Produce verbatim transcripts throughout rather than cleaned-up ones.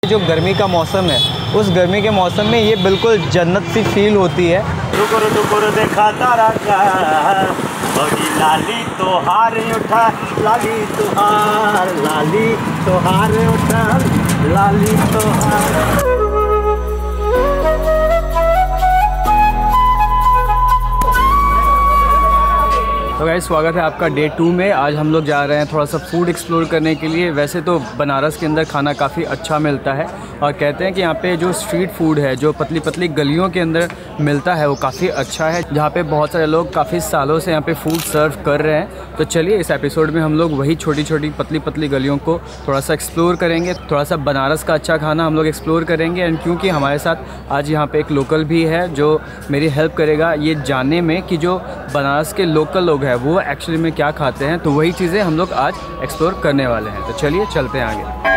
जो गर्मी का मौसम है, उस गर्मी के मौसम में ये बिल्कुल जन्नत सी फील होती है। टुकुर टुकुर देखा तारा का बड़ी लाली तोहार उठा, लाली तोहार, लाली तोहार उठा, लाली तोहार। तो गाइस स्वागत है आपका डे टू में। आज हम लोग जा रहे हैं थोड़ा सा फूड एक्सप्लोर करने के लिए। वैसे तो बनारस के अंदर खाना काफ़ी अच्छा मिलता है और कहते हैं कि यहाँ पे जो स्ट्रीट फूड है, जो पतली पतली गलियों के अंदर मिलता है, वो काफ़ी अच्छा है, जहाँ पे बहुत सारे लोग काफ़ी सालों से यहाँ पे फूड सर्व कर रहे हैं। तो चलिए इस एपिसोड में हम लोग वही छोटी छोटी पतली पतली गलियों को थोड़ा सा एक्सप्लोर करेंगे, थोड़ा सा बनारस का अच्छा खाना हम लोग एक्सप्लोर करेंगे। एंड क्योंकि हमारे साथ आज यहाँ पर एक लोकल भी है जो मेरी हेल्प करेगा ये जानने में कि जो बनारस के लोकल लोग हैं वो एक्चुअली में क्या खाते हैं, तो वही चीज़ें हम लोग आज एक्सप्लोर करने वाले हैं। तो चलिए चलते हैं आगे।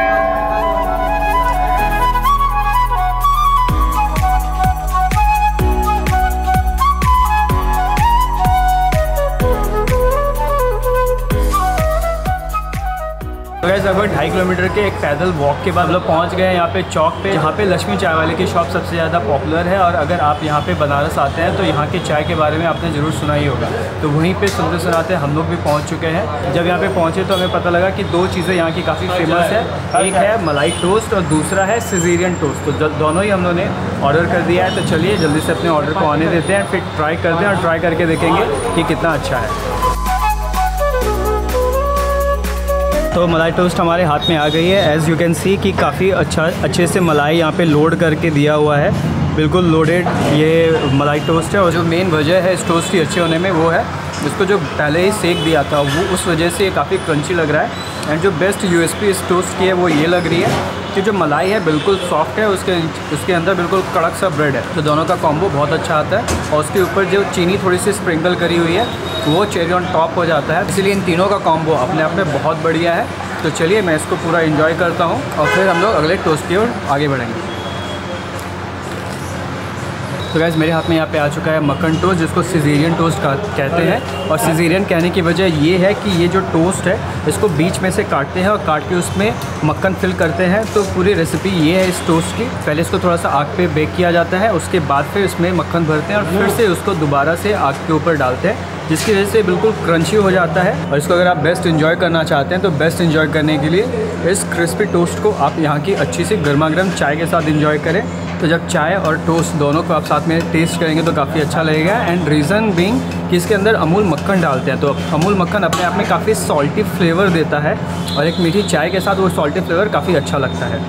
लगभग ढाई किलोमीटर के एक पैदल वॉक के बाद लोग पहुंच गए हैं यहाँ पे चौक पे, जहाँ पे लक्ष्मी चाय वाले की शॉप सबसे ज़्यादा पॉपुलर है। और अगर आप यहाँ पे बनारस आते हैं तो यहाँ के चाय के बारे में आपने ज़रूर सुना ही होगा। तो वहीं पे सुनते सुनाते हम लोग भी पहुँच चुके हैं। जब यहाँ पे पहुँचे तो हमें पता लगा कि दो चीज़ें यहाँ की काफ़ी फेमस है, एक है मलाई टोस्ट और दूसरा है सिजेरियन टोस्ट। तो दोनों ही हम लोगों ने ऑर्डर कर दिया है। तो चलिए जल्दी से अपने ऑर्डर को आने देते हैं, फिर ट्राई करते हैं और ट्राई करके देखेंगे कि कितना अच्छा है। तो मलाई टोस्ट हमारे हाथ में आ गई है। एज़ यू कैन सी कि काफ़ी अच्छा अच्छे से मलाई यहाँ पे लोड करके दिया हुआ है, बिल्कुल लोडेड ये मलाई टोस्ट है। और जो मेन वजह है इस टोस्ट की अच्छे होने में वो है इसको जो पहले ही सेक दिया था, वो उस वजह से ये काफ़ी क्रंची लग रहा है। एंड जो बेस्ट यूएसपी इस टोस्ट की है वो ये लग रही है कि जो मलाई है बिल्कुल सॉफ्ट है, उसके उसके अंदर बिल्कुल कड़क सा ब्रेड है। तो दोनों का कॉम्बो बहुत अच्छा आता है। और उसके ऊपर जो चीनी थोड़ी सी स्प्रिंकल करी हुई है वो चेरी ऑन टॉप हो जाता है। इसीलिए इन तीनों का कॉम्बो अपने आप में बहुत बढ़िया है। तो चलिए मैं इसको पूरा एंजॉय करता हूँ और फिर हम लोग अगले टोस्ट की ओर आगे बढ़ेंगे। तो गाइस मेरे हाथ में यहाँ पे आ चुका है मक्खन टोस्ट, जिसको सिजेरियन टोस्ट कहते हैं। और सिजेरियन कहने की वजह ये है कि ये जो टोस्ट है इसको बीच में से काटते हैं और काट के उसमें मक्खन फिल करते हैं। तो पूरी रेसिपी ये है इस टोस्ट की। पहले इसको थोड़ा सा आग पे बेक किया जाता है, उसके बाद फिर इसमें मक्खन भरते हैं और फिर से उसको दोबारा से आग के ऊपर डालते हैं, जिसकी वजह से बिल्कुल क्रंची हो जाता है। और इसको अगर आप बेस्ट इन्जॉय करना चाहते हैं तो बेस्ट इन्जॉय करने के लिए इस क्रिस्पी टोस्ट को आप यहाँ की अच्छी सी गर्मा गर्म चाय के साथ इन्जॉय करें। तो जब चाय और टोस्ट दोनों को आप साथ में टेस्ट करेंगे तो काफ़ी अच्छा लगेगा। एंड रीज़न बीइंग कि इसके अंदर अमूल मक्खन डालते हैं, तो अमूल मक्खन अपने आप में काफ़ी सॉल्टी फ्लेवर देता है और एक मीठी चाय के साथ वो सॉल्टी फ्लेवर काफ़ी अच्छा लगता है।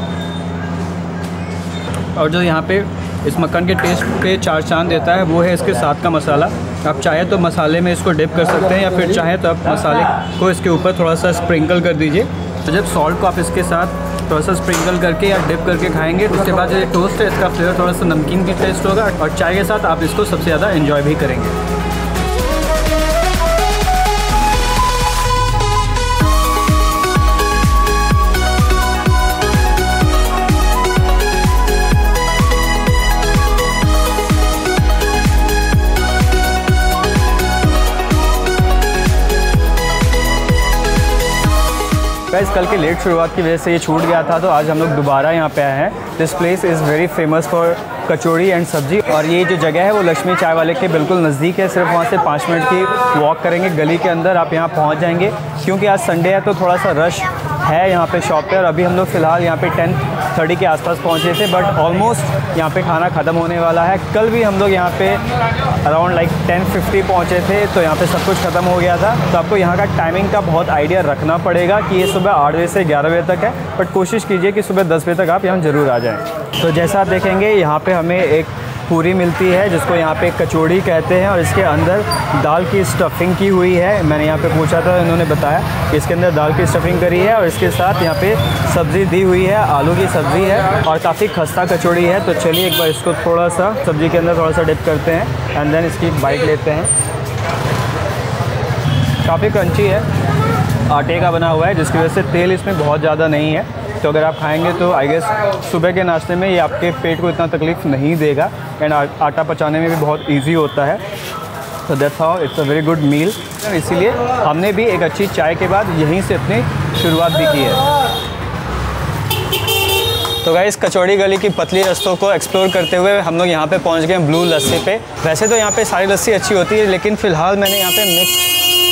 और जो यहाँ पे इस मक्खन के टेस्ट पे चार चांद देता है वो है इसके साथ का मसाला। आप चाहे तो मसाले में इसको डिप कर सकते हैं या फिर चाहे तो आप मसाले को इसके ऊपर थोड़ा सा स्प्रिंकल कर दीजिए। तो जब सॉल्ट को आप इसके साथ थोड़ा सा स्प्रिंकल करके या डिप करके खाएंगे तो उसके बाद जो टोस्ट है इसका फ्लेवर थोड़ा सा नमकीन की टेस्ट होगा और चाय के साथ आप इसको सबसे ज़्यादा एंजॉय भी करेंगे। गाइस कल के लेट शुरुआत की वजह से ये छूट गया था, तो आज हम लोग दोबारा यहाँ पे आए हैं। This place is very famous for kachori and sabzi. और ये जो जगह है वो लक्ष्मी चाय वाले के बिल्कुल नज़दीक है। सिर्फ वहाँ से पाँच मिनट की वॉक करेंगे गली के अंदर आप यहाँ पहुँच जाएंगे। क्योंकि आज संडे है तो थोड़ा सा रश है यहाँ पे शॉप पे। और अभी हम लोग फ़िलहाल यहाँ पे टेन थर्टी के आसपास पहुँचे थे, बट ऑलमोस्ट यहाँ पे खाना ख़त्म होने वाला है। कल भी हम लोग यहाँ पे अराउंड लाइक टेन फिफ्टी पहुँचे थे तो यहाँ पे सब कुछ ख़त्म हो गया था। तो आपको यहाँ का टाइमिंग का बहुत आइडिया रखना पड़ेगा कि ये सुबह आठ बजे से ग्यारह बजे तक है, बट कोशिश कीजिए कि सुबह दस बजे तक आप यहाँ ज़रूर आ जाएँ। तो जैसा आप देखेंगे यहाँ पे हमें एक पूरी मिलती है जिसको यहाँ पे कचौड़ी कहते हैं और इसके अंदर दाल की स्टफिंग की हुई है। मैंने यहाँ पे पूछा था, इन्होंने बताया कि इसके अंदर दाल की स्टफिंग करी है और इसके साथ यहाँ पे सब्ज़ी दी हुई है, आलू की सब्ज़ी है और काफ़ी खस्ता कचौड़ी है। तो चलिए एक बार इसको थोड़ा सा सब्ज़ी के अंदर थोड़ा सा डिप करते हैं एंड देन इसकी बाइट लेते हैं। काफ़ी क्रंची है, आटे का बना हुआ है जिसकी वजह से तेल इसमें बहुत ज़्यादा नहीं है। तो अगर आप खाएंगे तो आई गेस सुबह के नाश्ते में ये आपके पेट को इतना तकलीफ़ नहीं देगा एंड आटा पचाने में भी बहुत इजी होता है। तो that's how it's a very good meal. इसीलिए हमने भी एक अच्छी चाय के बाद यहीं से अपनी शुरुआत भी की है। तो गाइस कचौड़ी गली की पतली रास्तों को एक्सप्लोर करते हुए हम लोग यहाँ पे पहुँच गए ब्लू लस्सी पे। वैसे तो यहाँ पे सारी लस्सी अच्छी होती है, लेकिन फ़िलहाल मैंने यहाँ पे मिक्स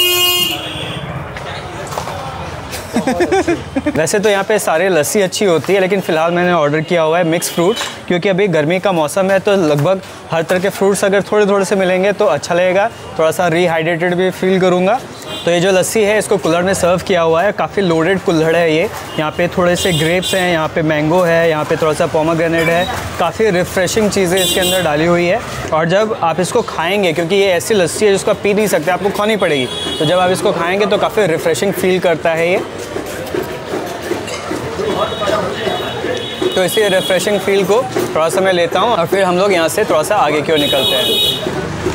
वैसे तो यहाँ पे सारे लस्सी अच्छी होती है, लेकिन फ़िलहाल मैंने ऑर्डर किया हुआ है मिक्स फ्रूट, क्योंकि अभी गर्मी का मौसम है तो लगभग हर तरह के फ्रूट्स अगर थोड़े थोड़े से मिलेंगे तो अच्छा लगेगा, थोड़ा सा रिहाइड्रेटेड भी फील करूँगा। तो ये जो लस्सी है इसको कुल्हड़ में सर्व किया हुआ है, काफ़ी लोडेड कुल्हड़ है ये। यहाँ पे थोड़े से ग्रेप्स हैं, यहाँ पे मैंगो है, यहाँ पे थोड़ा सा पोमेग्रेनेट है, काफ़ी रिफ़्रेशिंग चीज़ें इसके अंदर डाली हुई है। और जब आप इसको खाएंगे, क्योंकि ये ऐसी लस्सी है जिसको आप पी नहीं सकते, आपको खानी पड़ेगी, तो जब आप इसको खाएंगे तो काफ़ी रिफ़्रेशिंग फील करता है ये। तो इसी रिफ़्रेशिंग फील को थोड़ा सा मैं लेता हूँ और फिर हम लोग यहाँ से थोड़ा सा आगे की ओर निकलते हैं।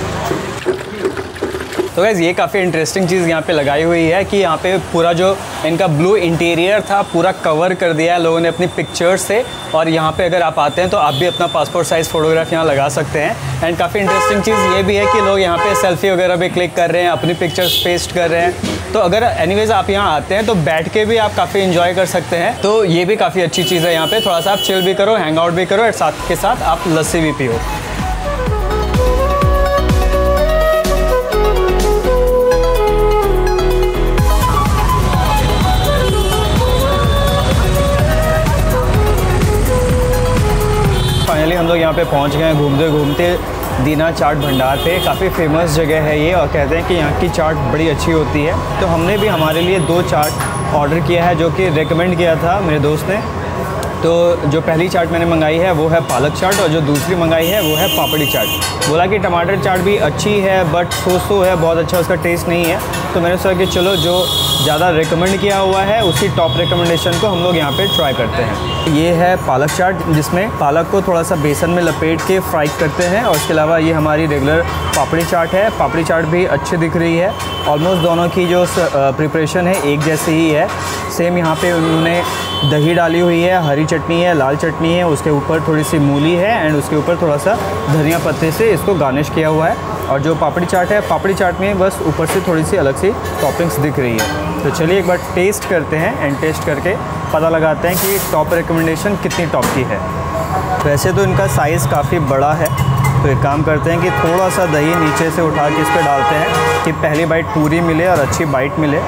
तो गाइस ये काफ़ी इंटरेस्टिंग चीज़ यहाँ पे लगाई हुई है कि यहाँ पे पूरा जो इनका ब्लू इंटीरियर था पूरा कवर कर दिया है लोगों ने अपनी पिक्चर्स से। और यहाँ पे अगर आप आते हैं तो आप भी अपना पासपोर्ट साइज़ फ़ोटोग्राफ यहाँ लगा सकते हैं। एंड काफ़ी इंटरेस्टिंग चीज़ ये भी है कि लोग यहाँ पे सेल्फी वगैरह भी क्लिक कर रहे हैं, अपनी पिक्चर्स पेस्ट कर रहे हैं। तो अगर एनीवेज़ आप यहाँ आते हैं तो बैठ के भी आप काफ़ी इन्जॉय कर सकते हैं। तो ये भी काफ़ी अच्छी चीज़ है, यहाँ पर थोड़ा सा आप चिल भी करो, हैंग आउट भी करो, और साथ के साथ आप लस्सी भी पियो। फाइनली हम लोग यहाँ पे पहुँच गए हैं घूमते घूमते दीना चाट भंडार पे। काफ़ी फेमस जगह है ये और कहते हैं कि यहाँ की चाट बड़ी अच्छी होती है। तो हमने भी हमारे लिए दो चाट ऑर्डर किया है जो कि रेकमेंड किया था मेरे दोस्त ने। तो जो पहली चाट मैंने मंगाई है वो है पालक चाट और जो दूसरी मंगाई है वो है पापड़ी चाट। बोला कि टमाटर चाट भी अच्छी है बट सो सो है, बहुत अच्छा उसका टेस्ट नहीं है। तो मैंने सोचा कि चलो जो ज़्यादा रिकमेंड किया हुआ है उसी टॉप रिकमेंडेशन को हम लोग यहाँ पे ट्राई करते हैं। ये है पालक चाट जिसमें पालक को थोड़ा सा बेसन में लपेट के फ्राई करते हैं। और इसके अलावा ये हमारी रेगुलर पापड़ी चाट है। पापड़ी चाट भी अच्छी दिख रही है, ऑलमोस्ट दोनों की जो प्रिपरेशन है एक जैसी ही है। सेम यहाँ पे उन्होंने दही डाली हुई है, हरी चटनी है, लाल चटनी है, उसके ऊपर थोड़ी सी मूली है एंड उसके ऊपर थोड़ा सा धनिया पत्ते से इसको गार्निश किया हुआ है। और जो पापड़ी चाट है, पापड़ी चाट में बस ऊपर से थोड़ी सी अलग सी टॉपिंग्स दिख रही है। तो चलिए एक बार टेस्ट करते हैं एंड टेस्ट करके पता लगाते हैं कि टॉप रिकमेंडेशन कितनी टॉप की है। वैसे तो इनका साइज़ काफ़ी बड़ा है, तो एक काम करते हैं कि थोड़ा सा दही नीचे से उठा के इस पर डालते हैं कि पहली बाइट पूरी मिले और अच्छी बाइट मिले।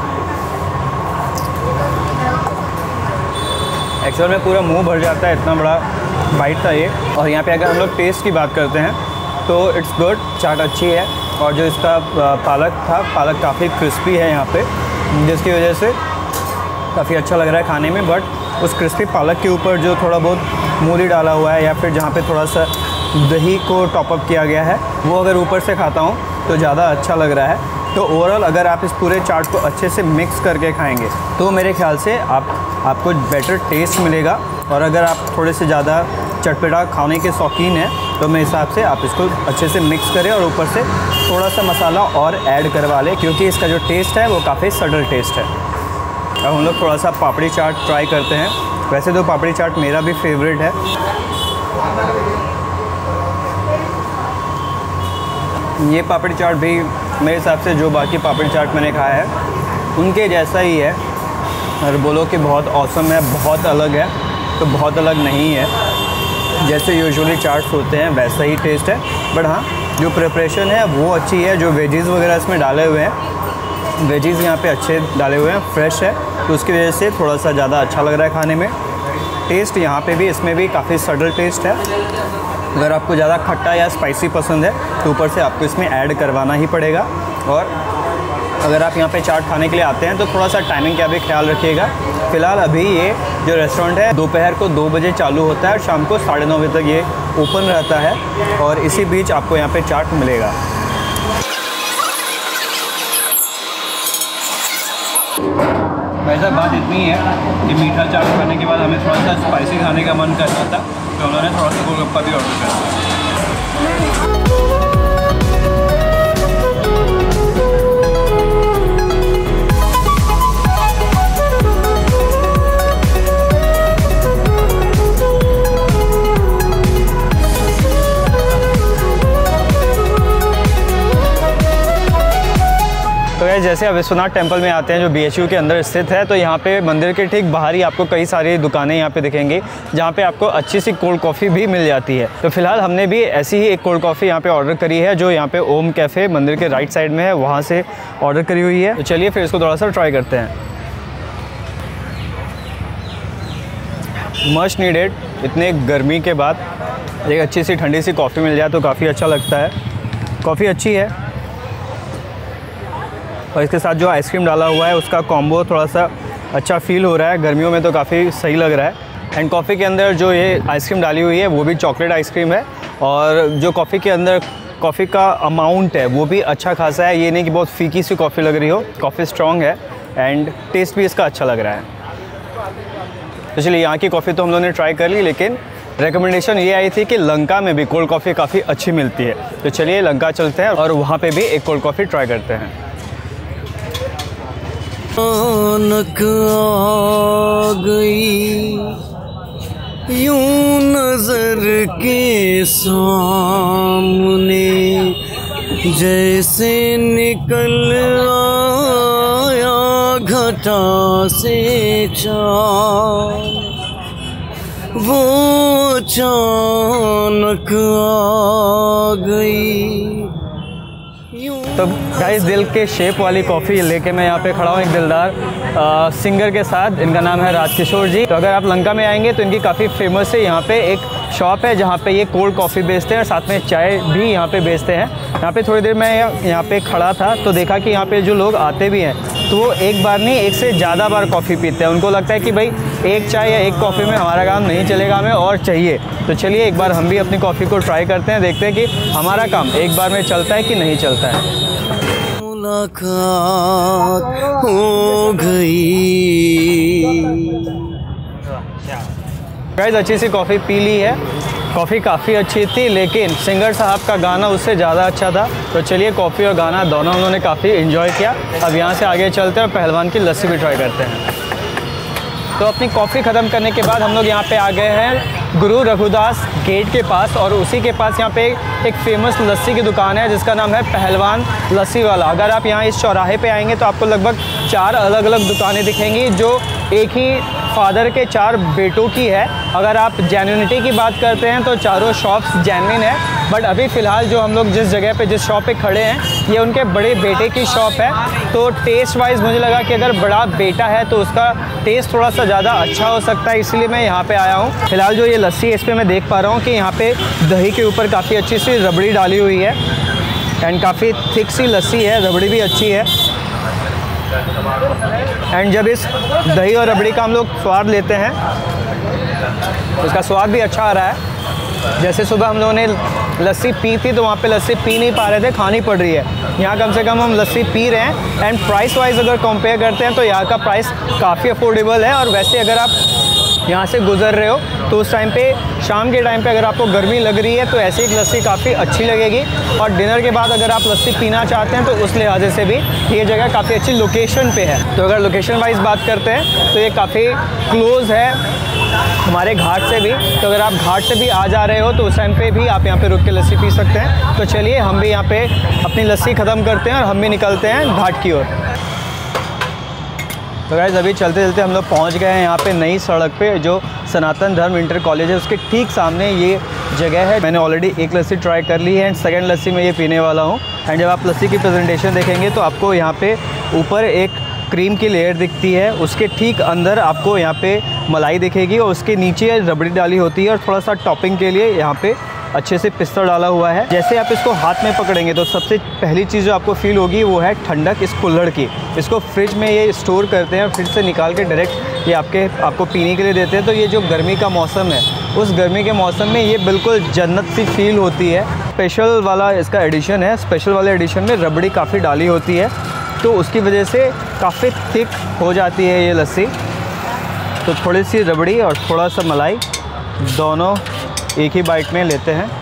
एक्चुअल में पूरा मुंह भर जाता है, इतना बड़ा बाइट था ये। और यहाँ पे अगर हम लोग टेस्ट की बात करते हैं तो इट्स गुड, चाट अच्छी है। और जो इसका पालक था, पालक काफ़ी क्रिस्पी है यहाँ पे, जिसकी वजह से काफ़ी अच्छा लग रहा है खाने में। बट उस क्रिस्पी पालक के ऊपर जो थोड़ा बहुत मूली डाला हुआ है या फिर जहाँ पे थोड़ा सा दही को टॉपअप किया गया है वो अगर ऊपर से खाता हूँ तो ज़्यादा अच्छा लग रहा है। तो ओवरऑल अगर आप इस पूरे चाट को अच्छे से मिक्स करके खाएंगे तो मेरे ख्याल से आप आपको बेटर टेस्ट मिलेगा। और अगर आप थोड़े से ज़्यादा चटपटा खाने के शौकीन हैं तो मेरे हिसाब से आप इसको अच्छे से मिक्स करें और ऊपर से थोड़ा सा मसाला और ऐड करवा लें, क्योंकि इसका जो टेस्ट है वो काफ़ी सटल टेस्ट है। अब हम लोग थोड़ा सा पापड़ी चाट ट्राई करते हैं। वैसे तो पापड़ी चाट मेरा भी फेवरेट है। ये पापड़ी चाट भी मेरे हिसाब से जो बाकी पापड़ी चाट मैंने खाया है उनके जैसा ही है। और बोलो कि बहुत ऑसम है, बहुत अलग है, तो बहुत अलग नहीं है। जैसे यूजुअली चाट्स होते हैं वैसा ही टेस्ट है। बट हाँ, जो प्रिपरेशन है वो अच्छी है। जो वेजीज़ वगैरह इसमें डाले हुए हैं, वेजीज़ यहाँ पे अच्छे डाले हुए हैं, फ्रेश है, तो उसकी वजह से थोड़ा सा ज़्यादा अच्छा लग रहा है खाने में। टेस्ट यहाँ पे भी, इसमें भी काफ़ी सटल टेस्ट है। अगर आपको ज़्यादा खट्टा या स्पाइसी पसंद है तो ऊपर से आपको इसमें ऐड करवाना ही पड़ेगा। और अगर आप यहाँ पे चाट खाने के लिए आते हैं तो थोड़ा सा टाइमिंग का भी ख्याल रखिएगा। फ़िलहाल अभी ये जो रेस्टोरेंट है दोपहर को दो बजे चालू होता है और शाम को साढ़े नौ बजे तक ये ओपन रहता है। और इसी बीच आपको यहाँ पे चाट मिलेगा। वैसे बात इतनी है कि मीठा चाट खाने के बाद हमें थोड़ा सा स्पाइसी खाने का मन कर रहा था, तो उन्होंने थोड़ा सा गोलगप्पा भी ऑर्डर कर दिया। तो गाइस जैसे आप विश्वनाथ टेम्पल में आते हैं जो बी एच यू के अंदर स्थित है, तो यहाँ पे मंदिर के ठीक बाहर ही आपको कई सारी दुकानें यहाँ पे दिखेंगी जहाँ पे आपको अच्छी सी कोल्ड कॉफ़ी भी मिल जाती है। तो फिलहाल हमने भी ऐसी ही एक कोल्ड कॉफ़ी यहाँ पे ऑर्डर करी है जो यहाँ पे ओम कैफ़े मंदिर के राइट साइड में है, वहाँ से ऑर्डर करी हुई है। तो चलिए फिर इसको थोड़ा सा ट्राई करते हैं। मस्ट नीडेड, इतने गर्मी के बाद एक अच्छी सी ठंडी सी कॉफ़ी मिल जाए तो काफ़ी अच्छा लगता है। कॉफ़ी अच्छी है और इसके साथ जो आइसक्रीम डाला हुआ है उसका कॉम्बो थोड़ा सा अच्छा फील हो रहा है, गर्मियों में तो काफ़ी सही लग रहा है। एंड कॉफ़ी के अंदर जो ये आइसक्रीम डाली हुई है वो भी चॉकलेट आइसक्रीम है और जो कॉफ़ी के अंदर कॉफ़ी का अमाउंट है वो भी अच्छा खासा है। ये नहीं कि बहुत फीकी सी कॉफ़ी लग रही हो, कॉफ़ी स्ट्रॉन्ग है एंड टेस्ट भी इसका अच्छा लग रहा है। तो चलिए यहाँ की कॉफ़ी तो हम लोगों ने ट्राई कर ली, लेकिन रिकमेंडेशन ये आई थी कि लंका में भी कोल्ड कॉफ़ी काफ़ी अच्छी मिलती है। तो चलिए लंका चलते हैं और वहाँ पे भी एक कोल्ड कॉफ़ी ट्राई करते हैं। अचानक आ गई यूं नजर के सामने, जैसे निकल आया घटा से चाँद, वो अचानक आ गई। तो गाइस दिल के शेप वाली कॉफ़ी लेके मैं यहाँ पे खड़ा हूँ एक दिलदार आ, सिंगर के साथ। इनका नाम है राजकिशोर जी। तो अगर आप लंका में आएंगे तो इनकी काफ़ी फेमस है। यहाँ पे एक शॉप है जहाँ पे ये कोल्ड कॉफ़ी बेचते हैं और साथ में चाय भी यहाँ पे बेचते हैं। यहाँ पे थोड़ी देर मैं यहाँ पे खड़ा था तो देखा कि यहाँ पे जो लोग आते भी हैं तो वो एक बार नहीं एक से ज़्यादा बार कॉफ़ी पीते हैं। उनको लगता है कि भाई एक चाय या एक कॉफ़ी में हमारा काम नहीं चलेगा, हमें और चाहिए। तो चलिए एक बार हम भी अपनी कॉफ़ी को ट्राई करते हैं, देखते हैं कि हमारा काम एक बार में चलता है कि नहीं चलता है। मुलाकात हो गई। गाइस अच्छी सी कॉफ़ी पी ली है, कॉफ़ी काफ़ी अच्छी थी, लेकिन सिंगर साहब का गाना उससे ज़्यादा अच्छा था। तो चलिए कॉफ़ी और गाना दोनों उन्होंने काफ़ी इन्जॉय किया। अब यहाँ से आगे चलते हैं और पहलवान की लस्सी भी ट्राई करते हैं। तो अपनी कॉफ़ी ख़त्म करने के बाद हम लोग यहाँ पे आ गए हैं गुरु रघुदास गेट के पास और उसी के पास यहाँ पे एक फेमस लस्सी की दुकान है जिसका नाम है पहलवान लस्सी वाला। अगर आप यहाँ इस चौराहे पे आएंगे तो आपको लगभग चार अलग अलग दुकानें दिखेंगी जो एक ही फादर के चार बेटों की है। अगर आप जेन्युइनिटी की बात करते हैं तो चारों शॉप्स जेन्युइन है, बट अभी फ़िलहाल जो हम लोग जिस जगह पे जिस शॉप पे खड़े हैं ये उनके बड़े बेटे की शॉप है। तो टेस्ट वाइज मुझे लगा कि अगर बड़ा बेटा है तो उसका टेस्ट थोड़ा सा ज़्यादा अच्छा हो सकता है, इसलिए मैं यहाँ पे आया हूँ। फ़िलहाल जो ये लस्सी है इस पर मैं देख पा रहा हूँ कि यहाँ पे दही के ऊपर काफ़ी अच्छी सी रबड़ी डाली हुई है एंड काफ़ी थिक सी लस्सी है, रबड़ी भी अच्छी है। एंड जब इस दही और रबड़ी का हम लोग स्वाद लेते हैं तो इसका स्वाद भी अच्छा आ रहा है। जैसे सुबह हम लोगों ने लस्सी पी थी तो वहाँ पे लस्सी पी नहीं पा रहे थे, खानी पड़ रही है। यहाँ कम से कम हम लस्सी पी रहे हैं एंड प्राइस वाइज अगर कंपेयर करते हैं तो यहाँ का प्राइस काफ़ी अफोर्डेबल है। और वैसे अगर आप यहाँ से गुज़र रहे हो तो उस टाइम पे शाम के टाइम पे अगर आपको गर्मी लग रही है तो ऐसी एक लस्सी काफ़ी अच्छी लगेगी। और डिनर के बाद अगर आप लस्सी पीना चाहते हैं तो उस लिहाजे से भी ये जगह काफ़ी अच्छी लोकेशन पे है। तो अगर लोकेशन वाइज बात करते हैं तो ये काफ़ी क्लोज़ है हमारे घाट से भी। तो अगर आप घाट से भी आ जा रहे हो तो उस टाइम पे भी आप यहाँ पे रुक के लस्सी पी सकते हैं। तो चलिए हम भी यहाँ पे अपनी लस्सी ख़त्म करते हैं और हम भी निकलते हैं घाट की ओर। तो गाइस अभी चलते चलते हम लोग पहुँच गए हैं यहाँ पे नई सड़क पे जो सनातन धर्म इंटर कॉलेज है उसके ठीक सामने ये जगह है। मैंने ऑलरेडी एक लस्सी ट्राई कर ली है एंड सेकेंड लस्सी में ये पीने वाला हूँ। एंड जब आप लस्सी की प्रेजेंटेशन देखेंगे तो आपको यहाँ पे ऊपर एक क्रीम की लेयर दिखती है, उसके ठीक अंदर आपको यहाँ पे मलाई दिखेगी और उसके नीचे रबड़ी डाली होती है और थोड़ा सा टॉपिंग के लिए यहाँ पे अच्छे से पिस्ता डाला हुआ है। जैसे आप इसको हाथ में पकड़ेंगे तो सबसे पहली चीज़ जो आपको फील होगी वो है ठंडक इस कुल्हड़ की। इसको फ्रिज में ये स्टोर करते हैं और फ्रिज से निकाल के डायरेक्ट ये आपके आपको पीने के लिए देते हैं। तो ये जो गर्मी का मौसम है उस गर्मी के मौसम में ये बिल्कुल जन्नत सी फील होती है। स्पेशल वाला इसका एडिशन है, स्पेशल वाले एडिशन में रबड़ी काफ़ी डाली होती है तो उसकी वजह से काफ़ी थिक हो जाती है ये लस्सी। तो थोड़ी सी रबड़ी और थोड़ा सा मलाई दोनों एक ही बाइट में लेते हैं।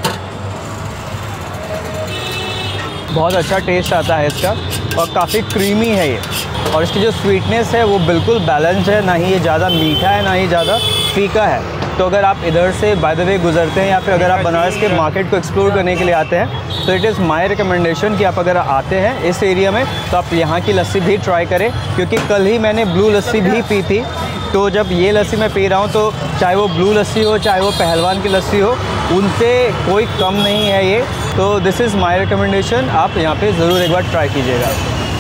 बहुत अच्छा टेस्ट आता है इसका और काफ़ी क्रीमी है ये। और इसकी जो स्वीटनेस है वो बिल्कुल बैलेंस है, ना ही ये ज़्यादा मीठा है ना ही ज़्यादा फीका है। तो अगर आप इधर से बाय द वे गुजरते हैं या फिर अगर आप बनारस के मार्केट को एक्सप्लोर करने के लिए आते हैं तो इट इज़ माय रिकमेंडेशन कि आप अगर आते हैं इस एरिया में तो आप यहाँ की लस्सी भी ट्राई करें, क्योंकि कल ही मैंने ब्लू लस्सी भी पी थी। तो जब ये लस्सी मैं पी रहा हूँ तो चाहे वो ब्लू लस्सी हो चाहे वो पहलवान की लस्सी हो, उनसे कोई कम नहीं है ये। तो दिस इज़ माय रिकमेंडेशन, आप यहाँ पे ज़रूर एक बार ट्राई कीजिएगा।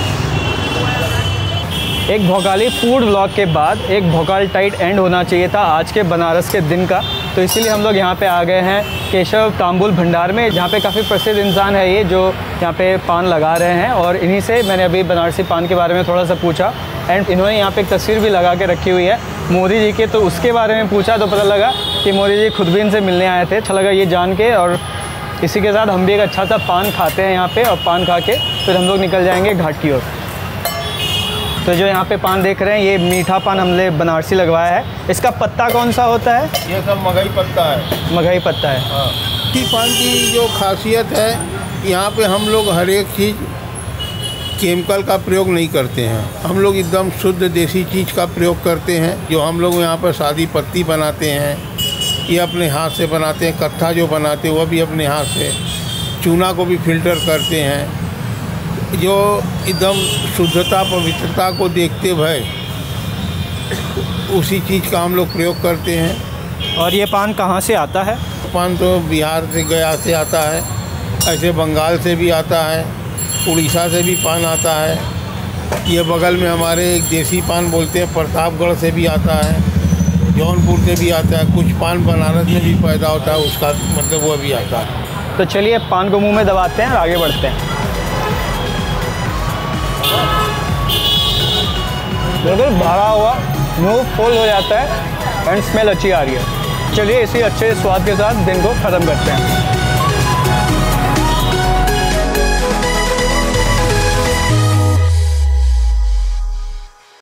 एक भोकाली फूड व्लॉग के बाद एक भोकाल टाइट एंड होना चाहिए था आज के बनारस के दिन का, तो इसीलिए हम लोग यहाँ पे आ गए हैं केशव तांबुल भंडार में, जहाँ पे काफ़ी प्रसिद्ध इंसान है ये जो यहाँ पे पान लगा रहे हैं। और इन्हीं से मैंने अभी बनारसी पान के बारे में थोड़ा सा पूछा एंड इन्होंने यहाँ पे एक तस्वीर भी लगा के रखी हुई है मोदी जी के, तो उसके बारे में पूछा तो पता लगा कि मोदी जी खुद भी इनसे मिलने आए थे। अच्छा लगा ये जान के, और इसी के साथ हम भी एक अच्छा सा पान खाते हैं यहाँ पे, और पान खा के फिर हम लोग निकल जाएंगे घाट की ओर। तो जो यहाँ पे पान देख रहे हैं ये मीठा पान हमने बनारसी लगवाया है। इसका पत्ता कौन सा होता है? ये सब मगई पत्ता है। मगई पत्ता है। हाँ, की पान की जो खासियत है यहाँ पे हम लोग हर एक चीज़ केमिकल का प्रयोग नहीं करते हैं, हम लोग एकदम शुद्ध देसी चीज़ का प्रयोग करते हैं। जो हम लोग यहाँ पर सादी पत्ती बनाते हैं ये अपने हाथ से बनाते हैं, कत्था जो बनाते हैं वह भी अपने हाथ से, चूना को भी फिल्टर करते हैं। जो एकदम शुद्धता पवित्रता को देखते हुए उसी चीज़ का हम लोग प्रयोग करते हैं। और ये पान कहाँ से आता है? पान तो बिहार से गया से आता है, ऐसे बंगाल से भी आता है, उड़ीसा से भी पान आता है। ये बगल में हमारे एक देसी पान बोलते हैं प्रतापगढ़ से भी आता है, जौनपुर से भी आता है, कुछ पान बनारस में भी पैदा होता है, उसका मतलब वो भी आता है। तो चलिए पान को मुंह में दबाते हैं और आगे बढ़ते हैं। बिल्कुल भरा हुआ, मुंह फुल हो जाता है एंड स्मेल अच्छी आ रही है। चलिए इसी अच्छे स्वाद के साथ दिन को ख़त्म करते हैं।